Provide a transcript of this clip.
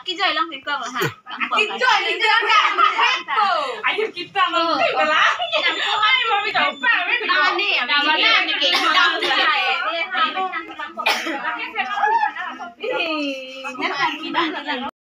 joy lang cái cơm hả? Cái joy thì chưa cả mà hết rồi. Anh thì kita mà thích cái lá. Ai mà bị đổ vào với Đào nè, đào vào nam thì cái đào thế này. Nhất là cái đào